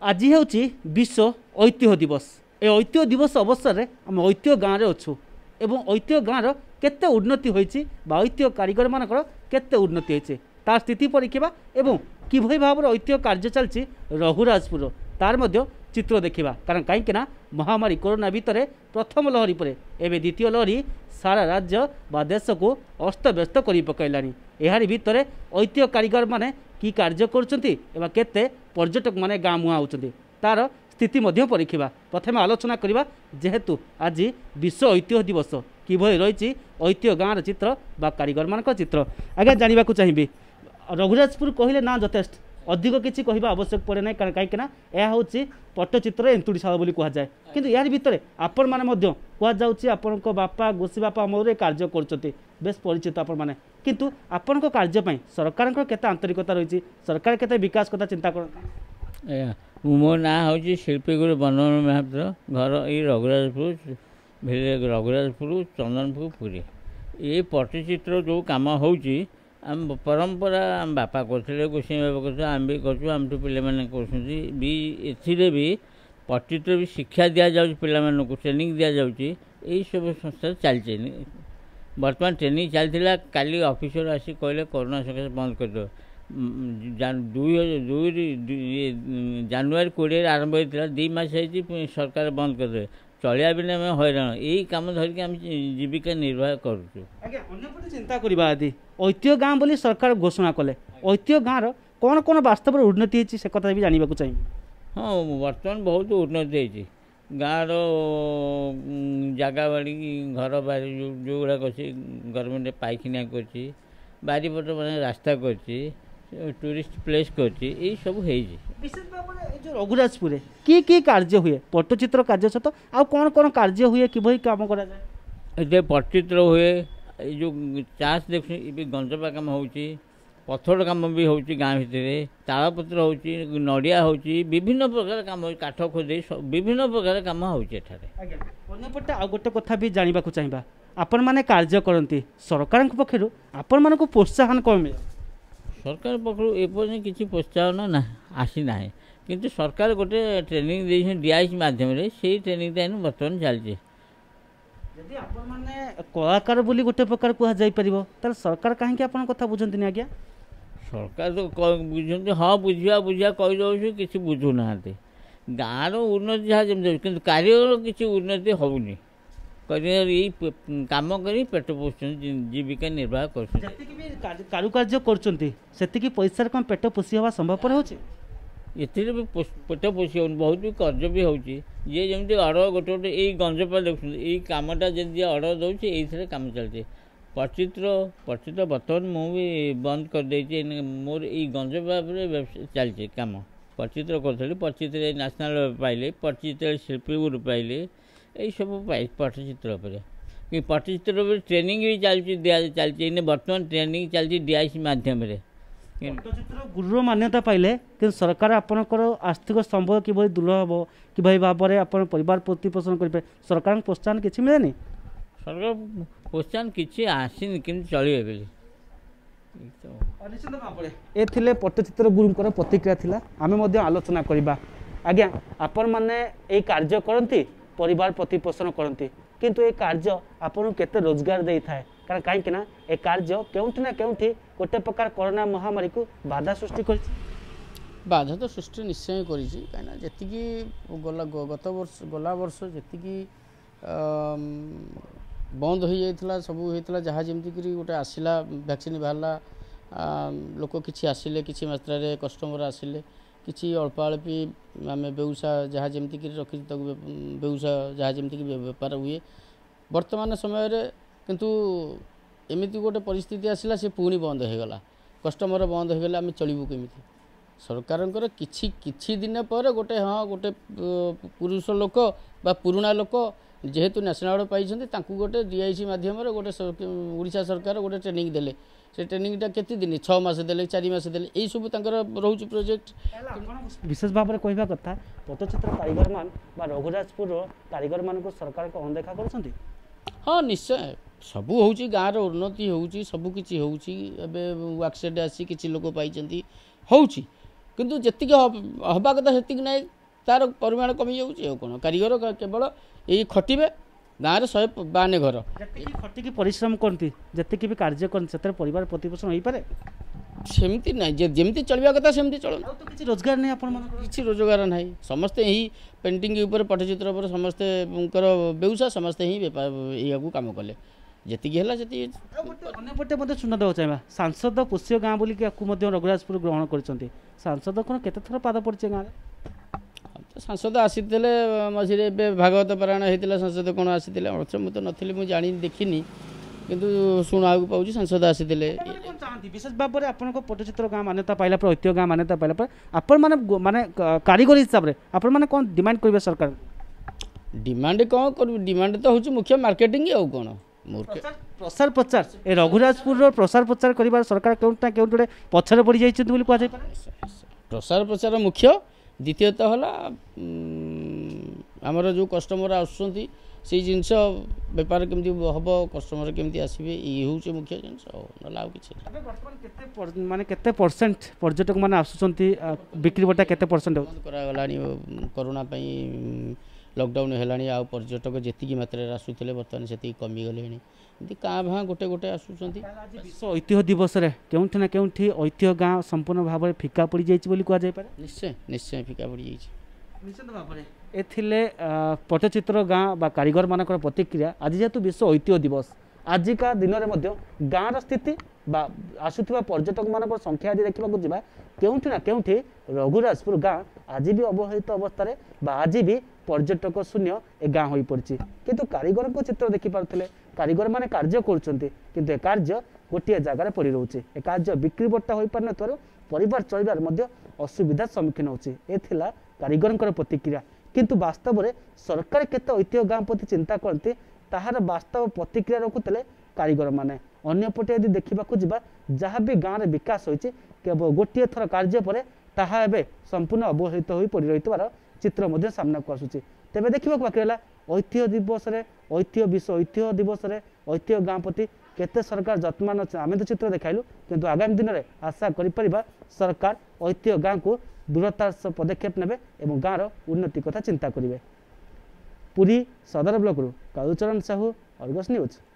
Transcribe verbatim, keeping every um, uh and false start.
आज हूँ विश्व ऐतिह्य दिवस। ए ऐतिह्य दिवस अवसर में आम ऐतिह्य गाँव में अच्छू एवं ऐतिह्य गाँव केते उन्नति होइछि बा ऐतिह्य कारीगर मानकर केते उन्नति होइछि तार स्थिति परीक्षा एवं किभଳି भाव ऐतिह्य कार्य चलछि रघुराजपुर तार मध्य चित्र देखा कारण कहीं महामारी कोरोना भितर प्रथम लहरी पर एवं द्वितीय लहरी सारा राज्य बा देश को अस्तव्यस्त कर पकईलानी। यार भितर ऐतिह्य कारीगर माने की कार्य करुँचे केते पर्यटक माने गाँ मुहाँ होती तार स्थिति मध्य परीक्षा प्रथम आलोचना करवा जेहेतु आज विश्व ऐतिह्य दिवस किभଳି रही ऐतिह्य गाँव चित्र बा कारीगर मान चित्र आगे जानवा चाहिए रघुराजपुर कहले ना यथेष्ट अधिक किसी कहवा आवश्यक पड़े ना कारण कहीं यह हूँ पट्टचित्र एंतुड़ीशाला बोली कहुए कि यार भितर आपण मैंने कहुच्छे आपण बापा गोसी बापा अमल कार्य कर बेस परिचित आपण मैंने किंतु आपण कार्य सरकार केते आंतरिकता रही सरकार केते विकास कथा चिंता कर। मो ना हूँ शिल्पी गुरु बनोहर महापात्र घर ये रघुराजपुर भिलेज रघुराजपुर चंदनपुर पुरी ये पट्टचित्र जो कम हो आम परंपरा आम बापा करते गोस्वामी बाबा करते आम भी कर आम पे कर भी पट्टचित्र भी शिक्षा दि जाऊँ पे ट्रेनिंग दि जाऊँ यही सब संस्था चलचे बर्तमान ट्रेनिंग चलता काली ऑफिसर आसी कहले कोरोना सकाश बंद कर दो दुई दुई जानुरी कोड़े आरंभ होता दी मस सरकार बंद करदे चलिया बिना आम हैरान यही कम धरिक आम जीविका निर्वाह करुँ। चिंता करवा आदि ऐतिह्य गाँ बोली सरकार घोषणा कले ऐतिह्य गाँव कौन कौन वास्तव उन्नति होती से कथा भी जानवा चाहिए। हाँ बर्तमान बहुत उन्नति होती गाँव जगह बाड़ी घर बारी जो गुड़ाक अच्छी गवर्नमेंट पाइखाना कर बारीपट मैंने रास्ता कर टूरिस्ट प्लेस कर सब विशेष भाव में जो रघुराजपुर की की कार्य हुए पट्टचित्र कार्य सहित आउ कौन कौन कार्य हुए कि कम कराए पट्टचित्र हुए जो चाष देख गंजपा कम हो पथर कम भी हो गाँ भितर तालपत्र हो नड़िया हो विभिन्न प्रकार कम हो काठ खोदे विभिन्न प्रकार कम होपटे आ गोटे कथा भी जानवा चाहिए आपण मैंने कार्य करती सरकार पक्षर आपण मान प्रोत्साहन कौन मिले सरकार पक्षर एपर्यंत किसी प्रोत्साहन ना आसी ना किंतु सरकार गोटे ट्रेनिंग दे डीआईस माध्यम से ट्रेनिंग बर्तमान चलती यदि आपण मैंने कलाकार बोली गोटे प्रकार कहुपर सरकार कहीं आप कथा बुझे आज्ञा सरकार तो बुझे हाँ बुझा बुझा कहीदे किसी बुझुना गाँव उन्नति जहाँ जमी कि कार्य किसी उन्नति होनी कम कर पेट पोषण जीविका निर्वाह कर कारुकार्य कर पैसा कम पेट पोषी हवा संभवपर हो एथिरे भी पेट पोषी हो बहुत भी कर्ज भी हो जी जमी अर्डर गोटे गोटे यही गंजपा देखते यही कमटा जब अर्डर दूसरे ये कम चलते पट्टचित्र पट्टचित्र बर्तमान मुझे बंद कर दे मोर यही गंजपा चलती कम पट्टचित्र करी पट्टचित्र नेशनल पाइले पट्टचित्र शिल्पी गुरु पाइले यही सब पाई पट्टचित्र कि पट्टचित्र ट्रेनिंग भी चलती चलती बर्तमान ट्रेनिंग चलती डीआईसी माध्यम पट्टचित्र गुरुर मान्यता पाइले कि सरकार आपणकर आर्थिक स्तंभ कि दृढ़ हम कि भाव में आप परिवार प्रतिपोषण करें सरकार प्रोत्साहन किसी मिलेनि सरकार प्रोत्साहन किसी आसनी कि चलिए निश्चित भाव ए थिले पट्टचित्र गुरुंकर प्रतिक्रिया थिला आमे मध्य आलोचना करबा आज्ञा आपण माने ए कार्य करंती परिवार प्रतिपोषण करंती किंतु ए कार्य आपन केते रोजगार देई थाए कारण कहीं ना ए कार्य केउठी ना केउठी गोटे प्रकार कोरोना महामारी को बाधा सृष्टि कर बाधा तो सृष्टि निश्चय करी कहीं जी गला गत वर्ष गला वर्ष जी बंद हो जाता सब होता जहाँ जमीक गोटे आसला वैक्सीन बाहर लोक कि आसिले कि मात्रा कस्टमर आसिले किसी अल्प अल्पी आम बेउसा जहाँ जमीक रखी बेउसा जहाँ जमीक बेपार हुए वर्तमान समय किंतु एमती गोटे परिस्थिति आसला से पुणी बंद हो गला कस्टमर बंद हो गला आम चलू केमी सरकार किछि किछि दिन पर गोटे हाँ गोटे पुरुष लोक बा पुराणा लोक जेहेतु नेशनल अवार्ड पाई गोटे डीआईसी माध्यम गोटे ओडिशा सरकार गोटे ट्रेनिंग देले से ट्रेनिंगटा केते दिन छः मास देले चार मास देले यही सब रोच प्रोजेक्ट विशेष भाव में कहवा कथा पट्टचित्र कारीगर मान बा रघुराजपुर कारीगर मान को सरकार को अनदेखा कर हाँ निश्चय सबू हूँ गाँव उन्नति हो सबकि हो वर्कसेट आसी किसी लोक पाई हूँ किंतु जी हवा कथा से ना तार परिमाण कमी जाऊँगी कौन कारीगर केवल ये खटिबे गाँव में शहे बावन घर खटिकी परिश्रम करती जी भी कार्य करते परिवार प्रतिपोषण हो पारे सेमती ना जमी चलवा कथा सेमती चल तो किसी रोजगार नहीं आपण किसी रोजगार ना समस्ते ही पेंटिंग उपर पटचित्र पर समस्ते व्यवसाय समस्ते ही या कम कले जी है अंपटे मत सुन देवा चाहिए सांसद पुष्य गाँ बोलिक रघुराजपुर ग्रहण कर सांसद कौन केते थर पाद पड़े गाँव तो सांसद आसी मझे भागवत पारायण होता सांसद कौन आसी मुझे नी मुझे जानी देखनी किंतु शुणा पाँच सांसद आसी विशेष भाव में आपको पट्टचित्र गाँ मान्यता पाइला पर ऐतिह्य गाँ मान्यता पाइला पर आपण माने माने कारीगर हिसाब से आपण माने कौन डिमांड करेंगे सरकार डिमांड कौन कर डिमांड तो हूँ मुख्य मार्केटिंग आउ कौन प्रसार प्रचार ए रघुराजपुर प्रसार प्रचार कर सरकार क्योंटा क्यों पछरे पड़ जाए प्रसार प्रचार मुख्य द्वितीयतः है आमर जो कस्टमर आसुँच से जिनस बेपार केमती हम कस्टमर केमती आसबे ये हूँ मुख्य जिनस ना माने केते परसेंट पर्यटक मैंने आसुँच बिक्री बटा केते परसेंट करागला कोरोना लॉकडाउन है आ पर्यटक जी मात्रा आसूले बर्तमान से कमी गले एमती क्या भाँ गोटे गोटे आसुँच विश्व ऐतिह्य दिवस केउठी ना केउठी ऐतिह्य गाँ संपूर्ण भाव में फिका पड़ जाए कहुए निश्चय निश्चय फिका पड़ जाए निश्चित भाव में ए पट्टचित्र गाँ बा कारीगर मान प्रतिक्रिया आज जेहेतु विश्व ऐतिह्य दिवस आजिका दिन में गाँव स्थिति बा आसुवा पर्यटक मान संख्या आदि देखा जावा केउठी ना केउठी रघुराजपुर गाँ आज भी अवहेलित अवस्था आज भी पर्यटक शून्य ए गाँ हो पड़ी किंतु कारीगर को चित्र देखी पारे कारीगर माने कार्य कर कार्य गोटे जगार पड़ रोचे ए कार्य बिक्री बट्टा हो पार न परिवार चलबार असुविधा सम्मुखीन होची कारीगर प्रतिक्रिया किंतु वास्तव में सरकार केते ऐतिह्य गाँ प्रति चिंता करते ताहार वास्तव प्रतिक्रिया रखुते कारीगर माने अन्यपटे यदि देखा जावा जहाँ भी गाँव में विकास होती केवल गोटे थर कार्य पर ताहा एबे संपूर्ण अवहेलित हो पड़ रही चित्र सामना को आसूँ तेज देखा बाकी रहा ऐतिह्य दिवस ऐतिह्य विश्व ऐतिह्य दिवस ऐतिह्य गाँ प्रति केते सरकार जत्मान अच्छे आम तो चित्र देखाइलु किंतु आगामी दिन में आशा कर सरकार ऐतिह्य गाँ को दूरतार पदक्षेप नेबे एवं गाँव उन्नति कथा चिंता करेंगे। Puri Sadar block Kalucharan Sahu Argus news.